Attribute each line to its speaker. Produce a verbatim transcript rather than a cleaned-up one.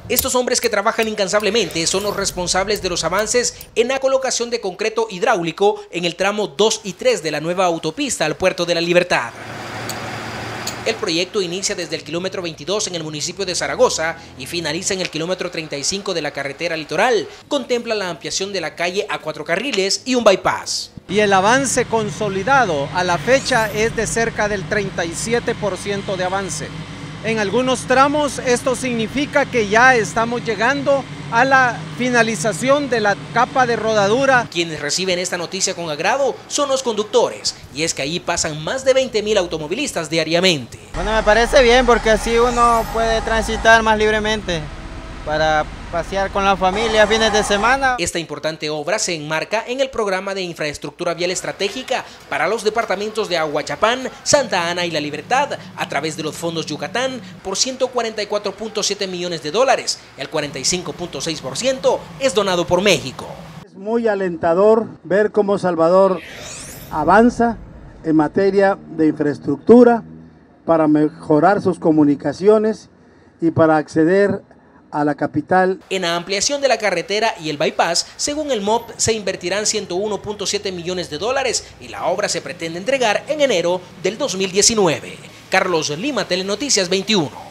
Speaker 1: Estos hombres que trabajan incansablemente son los responsables de los avances en la colocación de concreto hidráulico en el tramo dos y tres de la nueva autopista al Puerto de la Libertad. El proyecto inicia desde el kilómetro veintidós en el municipio de Zaragoza y finaliza en el kilómetro treinta y cinco de la carretera litoral. Contempla la ampliación de la calle a cuatro carriles y un bypass.
Speaker 2: Y el avance consolidado a la fecha es de cerca del treinta y siete por ciento de avance. En algunos tramos esto significa que ya estamos llegando a la finalización de la capa de rodadura.
Speaker 1: Quienes reciben esta noticia con agrado son los conductores, y es que allí pasan más de veinte mil automovilistas diariamente.
Speaker 3: Bueno, me parece bien porque así uno puede transitar más libremente para pasear con la familia fines de semana.
Speaker 1: Esta importante obra se enmarca en el programa de infraestructura vial estratégica para los departamentos de Aguachapán, Santa Ana y La Libertad a través de los fondos Yucatán por ciento cuarenta y cuatro punto siete millones de dólares. El cuarenta y cinco punto seis por ciento es donado por México.
Speaker 4: Es muy alentador ver cómo Salvador avanza en materia de infraestructura para mejorar sus comunicaciones y para acceder a la capital.
Speaker 1: En la ampliación de la carretera y el bypass, según el M O P, se invertirán ciento uno punto siete millones de dólares y la obra se pretende entregar en enero del dos mil diecinueve. Carlos Lima, Telenoticias veintiuno.